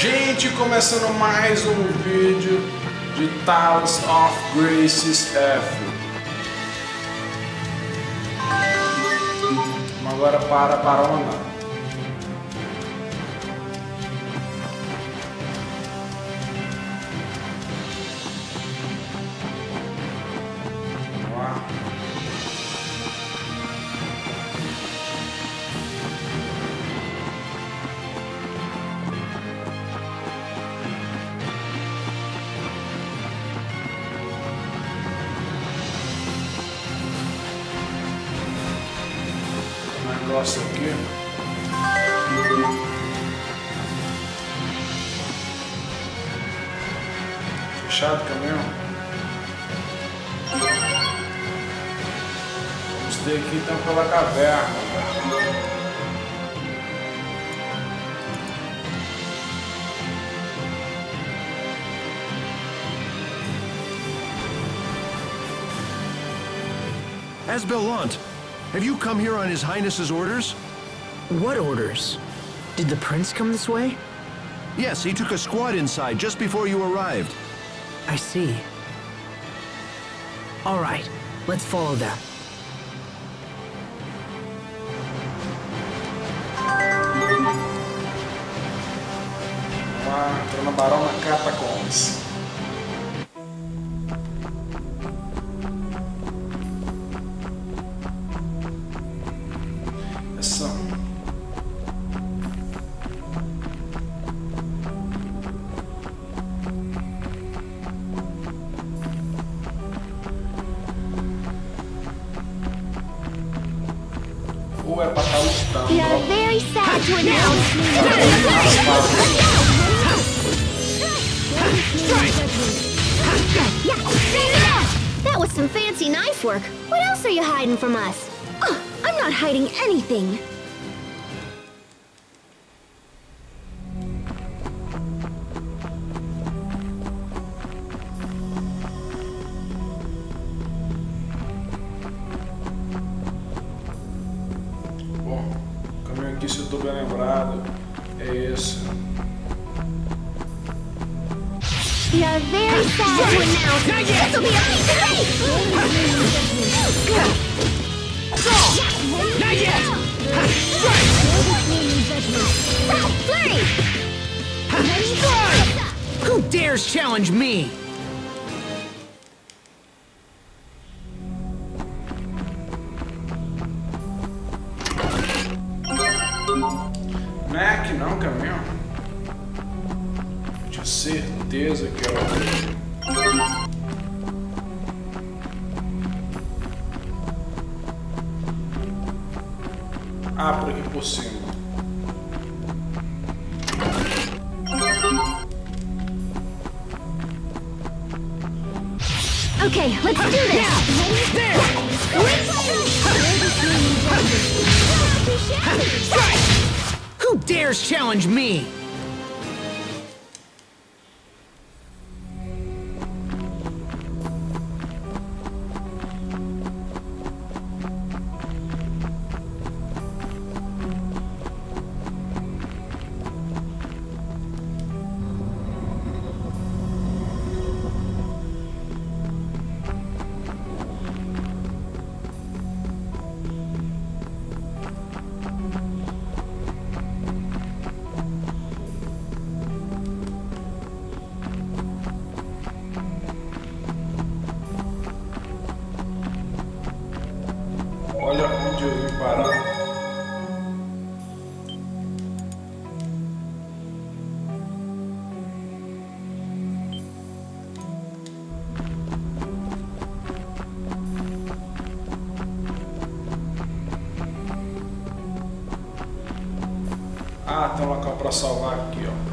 Gente, começando mais um vídeo de Talos of Graces F. Vamos agora para a Barona. Vamos lá. Negócio aqui. Fechado o caminhão. Vamos ter aqui então pela caverna. Asbelant, have you come here on His Highness's orders? What orders? Did the prince come this way? Yes, he took a squad inside just before you arrived. I see. All right, let's follow them. Vamos lá, entrando na Barona Catacombs. Ou é pra estar lutando. We are very sad to announce. That was some fancy knife work. What else are you hiding from us? Oh, I'm not hiding anything. Bom, o caminho aqui, se eu tô bem lembrado, é esse. We are very sad to announce. This will be our today. Not yet! Flurry! Who dares challenge me? Não é aqui não, caminhão. Tinha certeza que era aqui. Ah, por aqui por cima. Okay, let's do this. Who dares challenge me? Olha onde eu vim parar. Ah, tem um local para salvar aqui, ó.